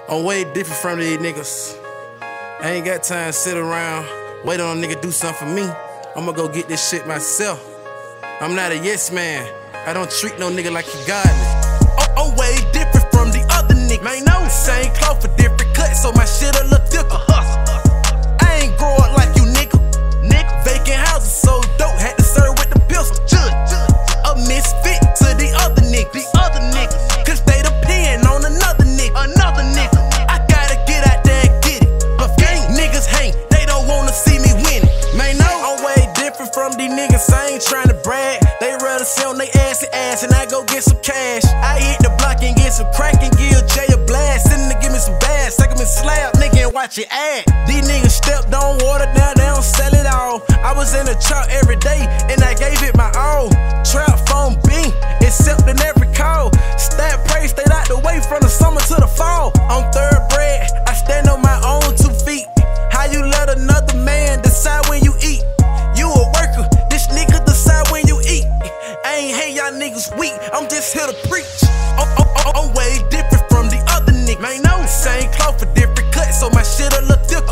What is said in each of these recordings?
I'm way different from these niggas. I ain't got time to sit around, wait on a nigga do something for me. I'ma go get this shit myself. I'm not a yes man. I don't treat no nigga like he godly. I'm way different from the other niggas. Man, no same cloth for different cuts, so my shit a look thicker. I ain't grow up like you nigga. Vacant houses so dope, had to serve with the pistol. A misfit to the other niggas. Cause they depend on another nigga. I gotta get out there and get it. But niggas hate, they don't wanna see me winning. Man, no, I'm way different from these niggas. I ain't trying to brag. They rather sit on they ass and I go get some cash. I hit the block and get some crack and give Jay a blast. Send him to give me some bass, take him and slap, nigga, and watch it act. These niggas stepped on water down, they don't sell it all. I was in the trap every day and I gave it my all. Trap phone beam, accepting every call. Stat praise, stayed out the way from the summer to the fall. I'm thoroughbred, I stand on my own 2 feet. How you let another man decide when you eat? You a worker, this nigga decide when you eat. I ain't hate y'all niggas weak, I'm just here to preach. I'm way different from the other niggas. Man, no same cloth for different cuts, so my shit a look thicker.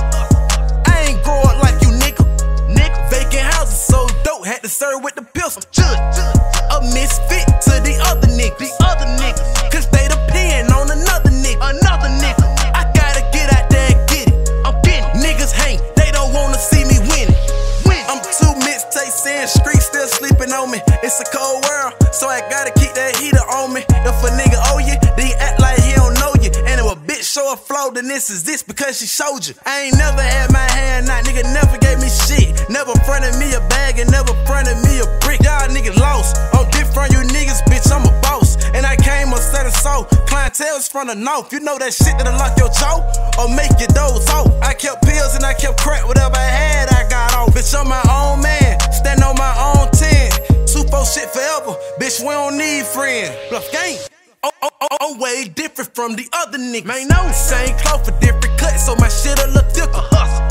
I ain't grow up like you nigga. Vacant houses so dope, had to serve with the pistol. A misfit to the other niggas. Cause they depend on another nigga. I gotta get out there and get it. Niggas hate, they don't wanna see me winning. I'm 2 mixtapes in, street still sleeping on me. It's a cold world, so I gotta keep that heater on me. If a nigga owe you, then he act like he don't know you. And if a bitch show a flow, then this is this because she showed you. I ain't never had my hand out, nigga never gave me shit. Never fronted me a bag and never fronted me a brick. Y'all niggas lost, I'm different from you niggas, bitch, I'm a boss. And I came a set of soul, clientele's from the north. You know that shit that'll lock your jaw or make your doze off. I kept pills and I kept crack, whatever I had, I got off. Bitch, I'm my own man, stand on my own 10. 2-4 shit forever, bitch, we don't need friends. Bluff gang. I'm way different from the other niggas. Man, no same cloth for different cuts, so my shit a look thicker.